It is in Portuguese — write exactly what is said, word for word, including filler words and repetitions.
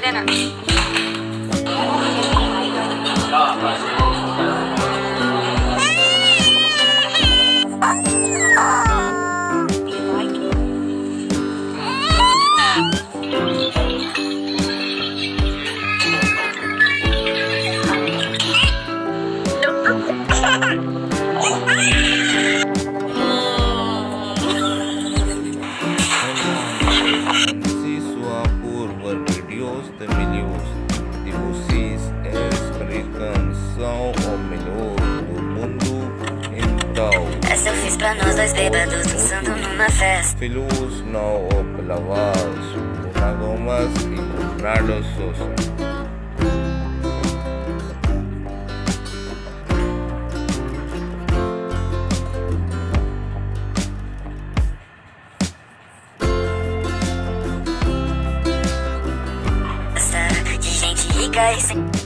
Bruna. Vídeos de milhões de vocês, esta canção, o melhor do mundo, então. Essa eu fiz pra nós dois bêbados dançando numa festa. Filhos, não, palavras, mas e brunardo. De gente rica e sem